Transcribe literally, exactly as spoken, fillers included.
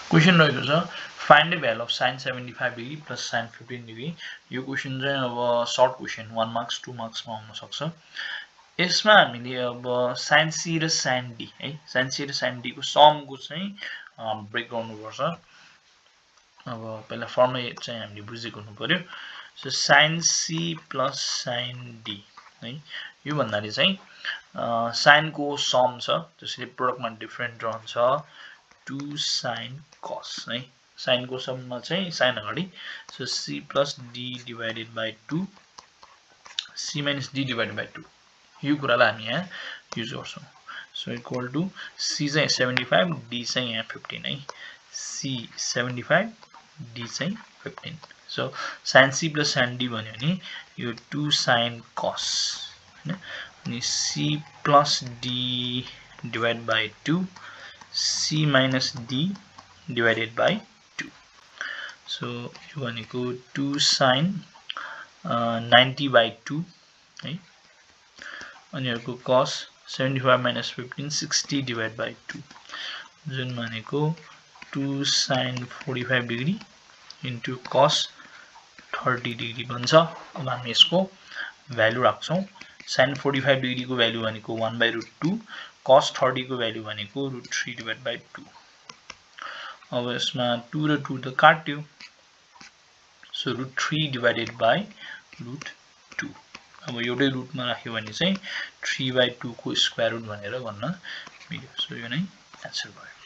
Question रहेको छ find the value of sin seventy-five degree plus sin fifteen degree. यो question चाहिँ अब short question one marks two marks मा आउन सक्छ. यसमा हामीले अब sin c र sin d है sin c र sin d को सम को चाहिँ ब्रेक गर्नु पर्छ. अब पहिला फर्मुला चाहिँ हामीले बुझेको हुनु पर्यो. So sin c plus sin d है यो भन्नाले चाहिँ sin को सम छ त्यसैले प्रोडक्टमा डिफरेन्ट रहन्छ two sin cos है sin को सममा चाहिँ sin अगाडि so c plus d divided by two c minus d divided by two यो कुरालाई हामी यहाँ युज गर्छौं. सो इक्वल टु c चाहिँ seventy-five d चाहिँ यहाँ fifteen है c seventy-five d चाहिँ fifteen. So sin c plus sin d भन्यो भने यो two sin cos हैन अनि c plus d divided by two c minus d divided by two. So यो भनेको two sin uh, ninety by two है अनि अर्को cos seventy-five minus fifteen sixty divided by two जुन भनेको two sin forty-five degree into cos thirty degree बन्छ. अब हामी यसको भ्यालु राख्छौं. sin forty-five degree को भ्यालु भनेको one by root two cos thirty को भ्यालु भनेको root three divided by two. अब यसमा two र two त काट्यो. So root three divided by root two. अब एउटै रुटमा राख्यो भने चाहिँ three by two को स्क्वायर रुट भनेर भन्न मिल्यो. सो यो नै आन्सर भयो.